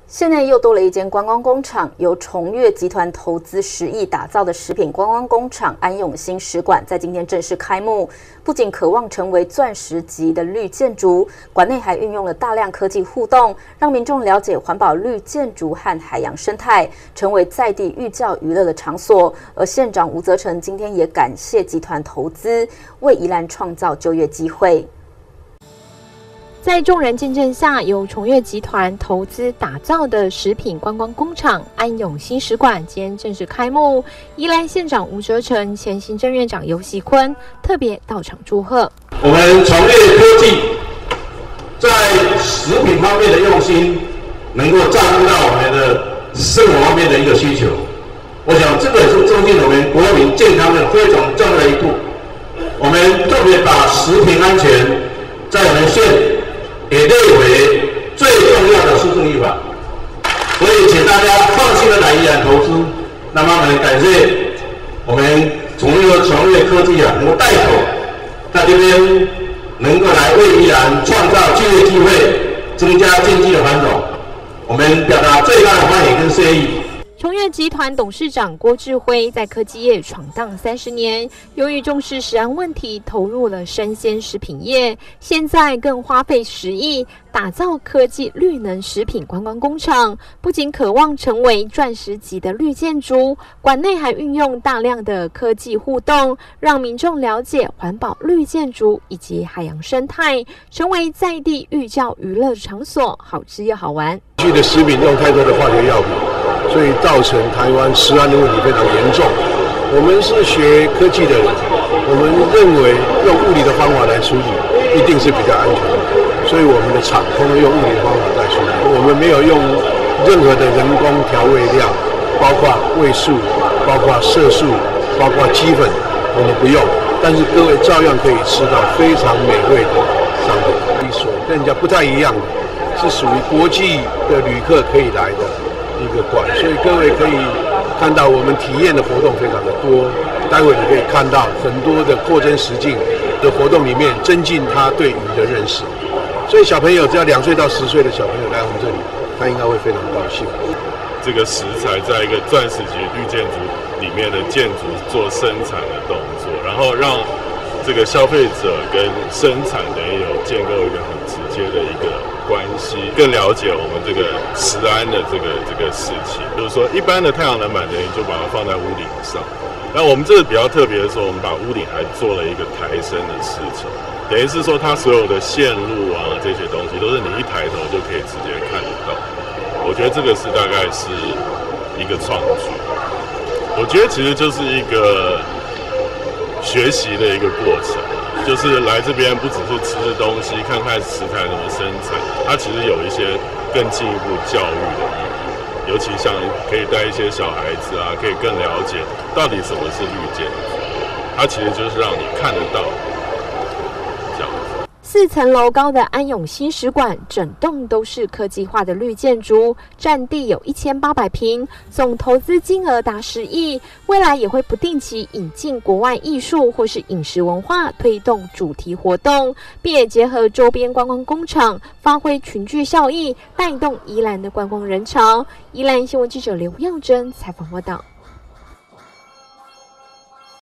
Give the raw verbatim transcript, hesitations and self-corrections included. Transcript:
县内又多了一间观光工厂，由崇越集团投资十亿打造的食品观光工厂安永新食馆，在今天正式开幕。不仅渴望成为钻石级的绿建筑，馆内还运用了大量科技互动，让民众了解环保绿建筑和海洋生态，成为在地寓教于乐的场所。而县长吴泽成今天也感谢集团投资，为宜兰创造就业机会。 在众人见证下，由崇越集团投资打造的食品观光工厂安永新食馆今天正式开幕。宜兰县长吴泽成、前行政院长游锡堃特别到场祝贺。 我们崇越科技在食品方面的用心，能够照顾到我们的生活方面的一个需求。我想这个是增进我们国民健康的非常重要的一步。我们特别把食品安全在我们县也列为最重要的施政预防，所以请大家放心的来宜兰投资。那么我们感谢我们崇越崇越科技啊，能够带头在这边能够来为宜兰创造就业机会，增加经济的繁荣。我们表达最大的欢迎跟谢意。 崇越集团董事长郭志辉在科技业闯荡三十年，由于重视食安问题，投入了生鲜食品业，现在更花费十亿打造科技绿能食品观光工厂，不仅渴望成为钻石级的绿建筑，馆内还运用大量的科技互动，让民众了解环保绿建筑以及海洋生态，成为在地寓教于乐的场所，好吃又好玩。 过去的食品用太多的化学药品，所以造成台湾食安的问题非常严重。我们是学科技的人，我们认为用物理的方法来处理一定是比较安全的，所以我们的厂通通用物理的方法在处理。我们没有用任何的人工调味料，包括味素、包括色素、包括鸡粉，我们不用。但是各位照样可以吃到非常美味的商品。一所跟人家不太一样的，是属于国际的旅客可以来的一个馆，所以各位可以看到我们体验的活动非常的多。待会你可以看到很多的扩增实境的活动里面，增进他对鱼的认识。所以小朋友只要两岁到十岁的小朋友来我们这里，他应该会非常高兴。 这个食材在一个钻石级绿建筑里面的建筑做生产的动作，然后让这个消费者跟生产的也有建构一个很直接的一个关系，更了解我们这个食安的这个这个事情。就是说，一般的太阳能板等于就把它放在屋顶上，那我们这个比较特别的时候，我们把屋顶还做了一个抬升的事情，等于是说它所有的线路啊这些东西都是你一抬头就可以直接看得到。我觉得这个是大概是一个创举，我觉得其实就是一个学习的一个过程，就是来这边不只是吃东西，看看食材怎么生产，它其实有一些更进一步教育的意义，尤其像可以带一些小孩子啊，可以更了解到底什么是绿建筑，它其实就是让你看得到这样子。 四层楼高的安永新食馆，整栋都是科技化的绿建筑，占地有一千八百平，总投资金额达十亿。未来也会不定期引进国外艺术或是饮食文化，推动主题活动，并也结合周边观光工厂，发挥群聚效益，带动宜兰的观光人潮。宜兰新闻记者刘耀珍采访报道。